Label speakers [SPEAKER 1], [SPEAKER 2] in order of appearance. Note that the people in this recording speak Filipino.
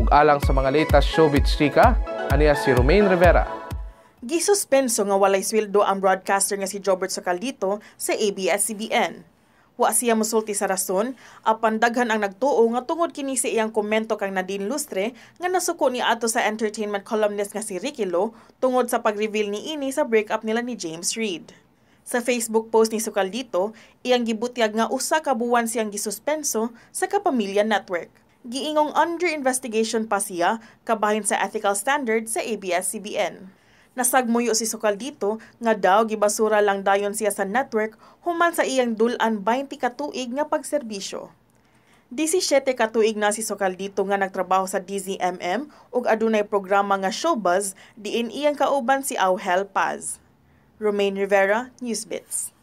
[SPEAKER 1] ug alang sa mga latest showbiz chika, aniya si Romaine Rivera.
[SPEAKER 2] Gisuspenso nga walay sweldo ang broadcaster nga si Jobert Socaldito sa ABS-CBN. Wa siya mosulti sa rason, apan daghan ang nagtuo nga tungod kini sa iyang komento kang Nadine Lustre nga nasuko ni ato sa entertainment columnist nga si Ricky Lo tungod sa pag-reveal ni ini sa breakup nila ni James Reid. Sa Facebook post ni Socaldito, iyang gibutyag nga usa ka buwan siyang gisuspenso sa Kapamilya Network. Giingong under investigation pa siya kabahin sa ethical standard sa ABS-CBN. Nasagmuyo si Socaldito nga daw gibasura lang dayon siya sa network human sa iyang dulan 20 ka tuig nga pagserbisyo. 17 ka tuig na si Socaldito nga nagtrabaho sa DZMM ug adunay programa nga Showbuzz diin iyang kauban si Auhel Paz. Romaine Rivera, Newsbits.